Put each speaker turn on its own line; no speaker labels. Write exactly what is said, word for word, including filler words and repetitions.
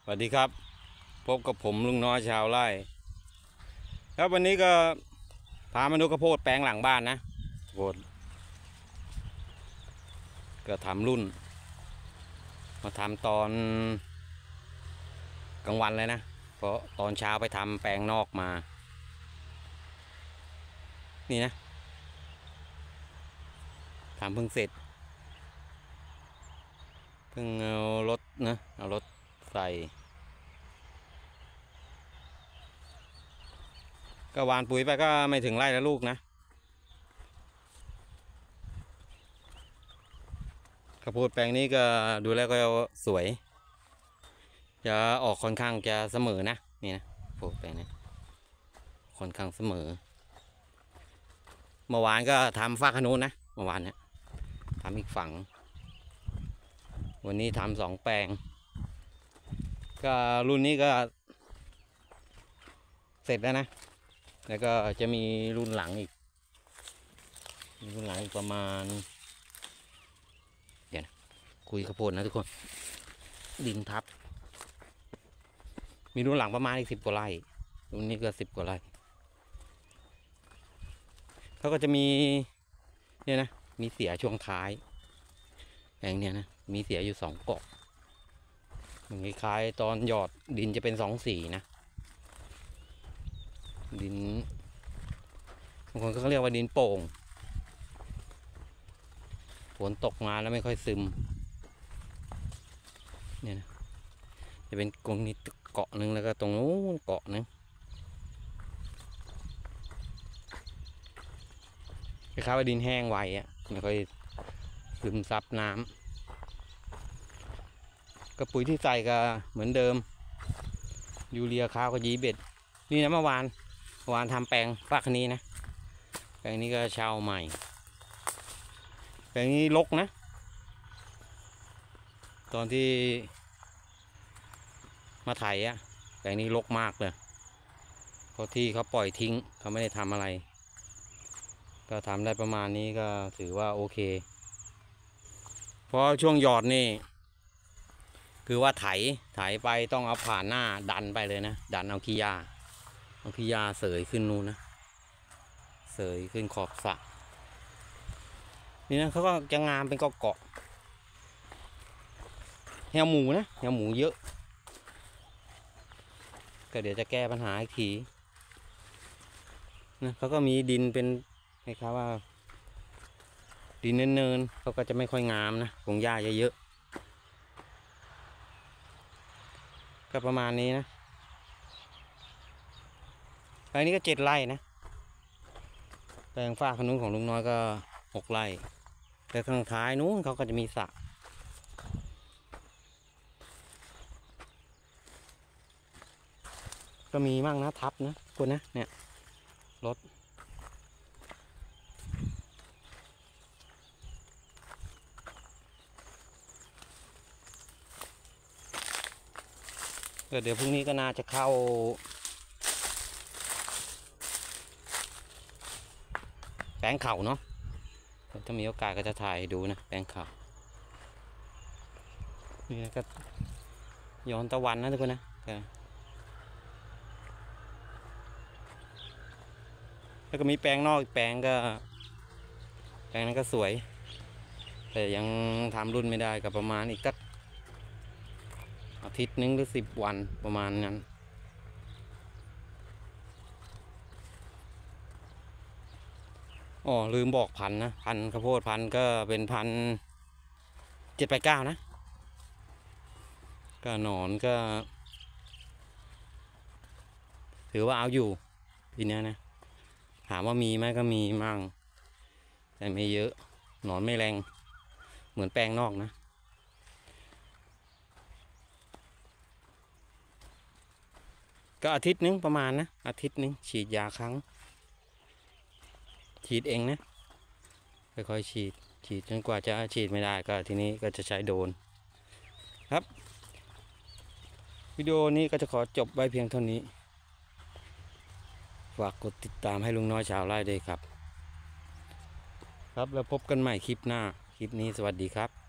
สวัสดีครับพบกับผมลุงน้อยชาวไร่แล้ววันนี้ก็พามาดูข้าวโพดแปลงหลังบ้านนะข้าวโพดก็ทำรุ่นมาทำตอนกลางวันเลยนะเพราะตอนเช้าไปทำแปลงนอกมานี่นะทำเพิ่งเสร็จเพิ่งเอารถนะเอารถใส่ก็หว่านปุ๋ยไปก็ไม่ถึงไร่แล้วลูกนะข้าวโพดแปลงนี้ก็ดูแล้วก็สวยจะออกค่อนข้างจะเสมอนะนี่นะข้าวโพดแปลงนี้ค่อนข้างเสมอเมื่อวานก็ทำฝากขนุนนะเมื่อวานเนี่ยทำอีกฝั่งวันนี้ทำสองแปลงก็รุ่นนี้ก็เสร็จแล้วนะแล้วก็จะมีรุ่นหลังอีกรุ่นหลังอีกประมาณเดี๋ยวนะคุยข้าวโพดนะทุกคนดินทับมีรุ่นหลังประมาณอีกสิบกว่าไร่รุ่นนี้ก็สิบกว่าไร่เขาก็จะมีเนี่ยนะมีเสียช่วงท้ายแปลงเนี่ยนะมีเสียอยู่สองเกาะมันคล้ายๆตอนหยอดดินจะเป็นสองสีนะดินบางคนก็เรียกว่าดินโป่งฝนตกมาแล้วไม่ค่อยซึมเนี่ยนะจะเป็นกรงนี้เกาะหนึ่งแล้วก็ตรงนู้นเกาะหนึ่งคล้ายๆว่าดินแห้งไวอ่ะไม่ค่อยซึมซับน้ำกระปุ๋ยที่ใส่ก็เหมือนเดิมยูเรียข้าวก็ยีเบ็ดนี่นะเมื่อวานเมื่อวานทำแปลงฝากนี้นะแปลงนี้ก็เช่าใหม่แปลงนี้รกนะตอนที่มาไถอ่ะแปลงนี้รกมากเลยเพราะที่เขาปล่อยทิ้งเขาไม่ได้ทำอะไรก็ทำได้ประมาณนี้ก็ถือว่าโอเคเพราะช่วงหยอดนี่คือว่าไถไถไปต้องเอาผ่านหน้าดันไปเลยนะดันเอาขี้ยาเอาขี้ยาเสยขึ้นนู่นนะเสยขึ้นขอบสระนี่นะเขาก็จะงามเป็นเกาะแหวหมูนะแหวหมูเยอะก็เดี๋ยวจะแก้ปัญหาอีกทีนะเขาก็มีดินเป็นคล้ายๆว่าดินเนินๆเขาก็จะไม่ค่อยงามนะคงหญ้าเยอะๆก็ประมาณนี้นะแปลงนี้ก็เจ็ดไร่นะแปลงฝ้าขนุนของลุงน้อยก็หกไร่แต่ข้างท้ายนู้นเขาก็จะมีสระก็มีมั่งนะทับนะคุณนะเนี่ยรถก็เดี๋ยวพรุ่งนี้ก็น่าจะเข้าแปลงเข่าเนาะถ้ามีโอกาสก็จะถ่ายดูนะแปลงเข่านี่นะก็ย้อนตะวันนะทุกคนนะแล้วก็มีแปลงนอกอีกแปลงก็แปลงนั้นก็สวยแต่ยังทำรุ่นไม่ได้กับประมาณอีกสักอาทิตย์นึงหรือสิบวันประมาณนั้นอ๋อลืมบอกพันนะพันข้าวโพดพันก็เป็นพันเจ็ดแปดเก้านะก็หนอนก็ถือว่าเอาอยู่ทีนี้นะถามว่ามีไหมก็มีมั่งแต่ไม่เยอะหนอนไม่แรงเหมือนแปลงนอกนะก็อาทิตย์นึงประมาณนะอาทิตย์นึงฉีดยาครั้งฉีดเองนะค่อยๆฉีดฉีดจนกว่าจะฉีดไม่ได้ก็ทีนี้ก็จะใช้โดรนครับวิดีโอนี้ก็จะขอจบไว้เพียงเท่านี้ฝากกดติดตามให้ลุงน้อยชาวไร่ด้วยครับครับแล้วพบกันใหม่คลิปหน้าคลิปนี้สวัสดีครับ